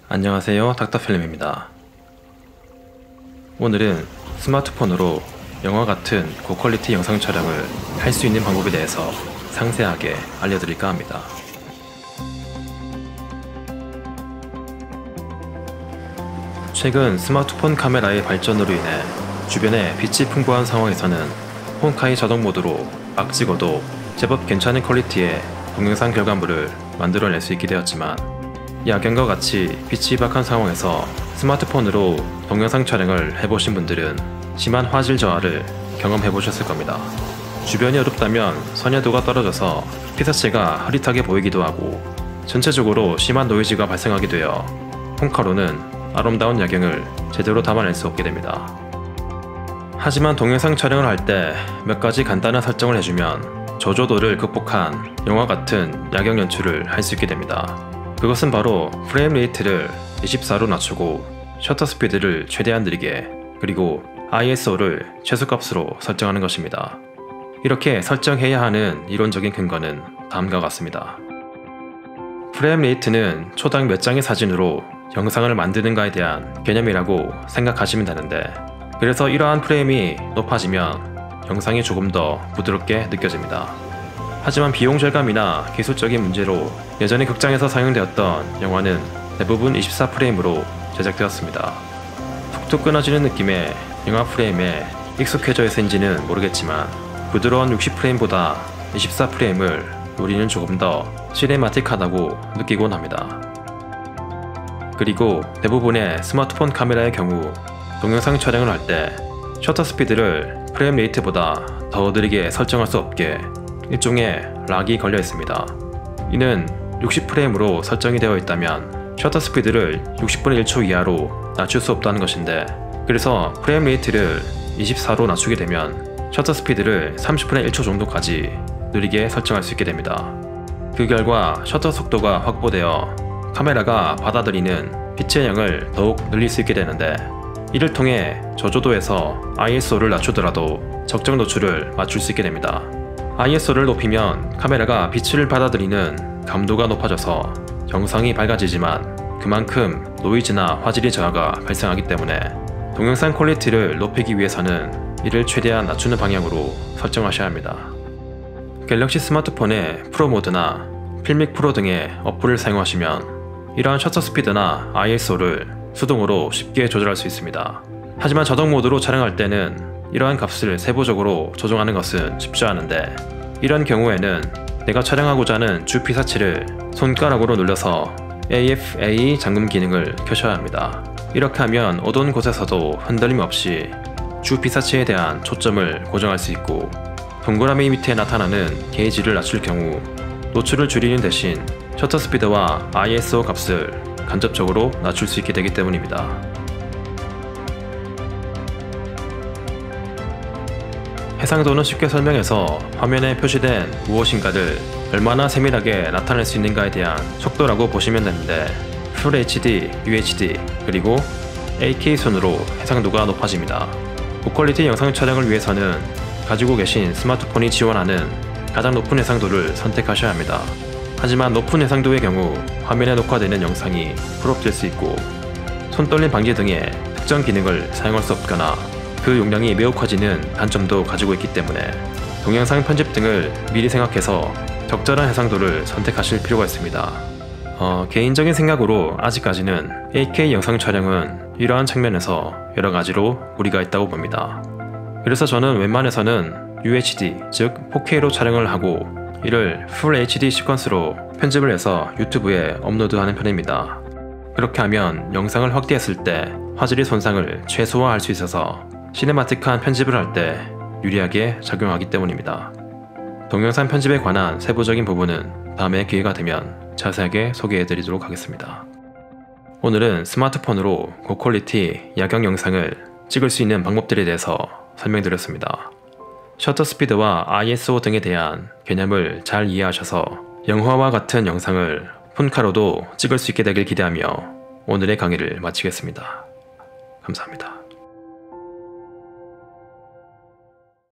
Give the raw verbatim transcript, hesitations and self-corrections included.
안녕하세요, 닥터필름입니다. 오늘은 스마트폰으로 영화 같은 고퀄리티 영상 촬영을 할 수 있는 방법에 대해서 상세하게 알려드릴까 합니다. 최근 스마트폰 카메라의 발전으로 인해 주변에 빛이 풍부한 상황에서는 폰카이 자동 모드로 막 찍어도 제법 괜찮은 퀄리티의 동영상 결과물을 만들어낼 수 있게 되었지만, 야경과 같이 빛이 박한 상황에서 스마트폰으로 동영상 촬영을 해보신 분들은 심한 화질 저하를 경험해보셨을 겁니다. 주변이 어둡다면 선여도가 떨어져서 피사체가 흐릿하게 보이기도 하고, 전체적으로 심한 노이즈가 발생하게 되어 폰카로는 아름다운 야경을 제대로 담아낼 수 없게 됩니다. 하지만 동영상 촬영을 할 때 몇 가지 간단한 설정을 해주면 저조도를 극복한 영화 같은 야경 연출을 할 수 있게 됩니다. 그것은 바로 프레임 레이트를 이십사로 낮추고 셔터 스피드를 최대한 느리게, 그리고 아이에스오를 최소값으로 설정하는 것입니다. 이렇게 설정해야 하는 이론적인 근거는 다음과 같습니다. 프레임 레이트는 초당 몇 장의 사진으로 영상을 만드는가에 대한 개념이라고 생각하시면 되는데, 그래서 이러한 프레임이 높아지면 영상이 조금 더 부드럽게 느껴집니다. 하지만 비용 절감이나 기술적인 문제로 예전에 극장에서 사용되었던 영화는 대부분 이십사 프레임으로 제작되었습니다. 툭툭 끊어지는 느낌의 영화 프레임에 익숙해져 있은지는 모르겠지만, 부드러운 육십 프레임보다 이십사 프레임을 노리는 조금 더 시네마틱하다고 느끼곤 합니다. 그리고 대부분의 스마트폰 카메라의 경우 동영상 촬영을 할 때 셔터 스피드를 프레임 레이트보다 더 느리게 설정할 수 없게 일종의 락이 걸려 있습니다. 이는 육십 프레임으로 설정이 되어 있다면 셔터 스피드를 육십분의 일 초 이하로 낮출 수 없다는 것인데, 그래서 프레임 레이트를 이십사로 낮추게 되면 셔터 스피드를 삼십분의 일 초 정도까지 느리게 설정할 수 있게 됩니다. 그 결과 셔터 속도가 확보되어 카메라가 받아들이는 빛의 양을 더욱 늘릴 수 있게 되는데, 이를 통해 저조도에서 아이에스오를 낮추더라도 적정 노출을 맞출 수 있게 됩니다. 아이에스오를 높이면 카메라가 빛을 받아들이는 감도가 높아져서 영상이 밝아지지만 그만큼 노이즈나 화질의 저하가 발생하기 때문에 동영상 퀄리티를 높이기 위해서는 이를 최대한 낮추는 방향으로 설정하셔야 합니다. 갤럭시 스마트폰의 프로 모드나 필믹 프로 등의 어플을 사용하시면 이러한 셔터 스피드나 아이에스오를 수동으로 쉽게 조절할 수 있습니다. 하지만 자동 모드로 촬영할 때는 이러한 값을 세부적으로 조정하는 것은 쉽지 않은데, 이런 경우에는 내가 촬영하고자 하는 주 피사체를 손가락으로 눌러서 에이에프에이 잠금 기능을 켜셔야 합니다. 이렇게 하면 어두운 곳에서도 흔들림 없이 주 피사체에 대한 초점을 고정할 수 있고, 동그라미 밑에 나타나는 게이지를 낮출 경우 노출을 줄이는 대신 셔터 스피드와 아이에스오 값을 간접적으로 낮출 수 있게 되기 때문입니다. 해상도는 쉽게 설명해서 화면에 표시된 무엇인가를 얼마나 세밀하게 나타낼 수 있는가에 대한 속도라고 보시면 되는데, 풀 에이치디, 유에이치디, 그리고 에이케이 순으로 해상도가 높아집니다. 고퀄리티 영상 촬영을 위해서는 가지고 계신 스마트폰이 지원하는 가장 높은 해상도를 선택하셔야 합니다. 하지만 높은 해상도의 경우 화면에 녹화되는 영상이 크롭될 수 있고, 손떨림 방지 등의 특정 기능을 사용할 수 없거나 그 용량이 매우 커지는 단점도 가지고 있기 때문에 동영상 편집 등을 미리 생각해서 적절한 해상도를 선택하실 필요가 있습니다. 어, 개인적인 생각으로 아직까지는 에이케이 영상 촬영은 이러한 측면에서 여러가지로 무리가 있다고 봅니다. 그래서 저는 웬만해서는 유에이치디, 즉 포케이로 촬영을 하고 이를 풀 에이치디 시퀀스로 편집을 해서 유튜브에 업로드하는 편입니다. 그렇게 하면 영상을 확대했을 때 화질의 손상을 최소화할 수 있어서 시네마틱한 편집을 할 때 유리하게 작용하기 때문입니다. 동영상 편집에 관한 세부적인 부분은 다음에 기회가 되면 자세하게 소개해드리도록 하겠습니다. 오늘은 스마트폰으로 고퀄리티 야경 영상을 찍을 수 있는 방법들에 대해서 설명드렸습니다. 셔터 스피드와 아이에스오 등에 대한 개념을 잘 이해하셔서 영화와 같은 영상을 폰카로도 찍을 수 있게 되길 기대하며 오늘의 강의를 마치겠습니다. 감사합니다.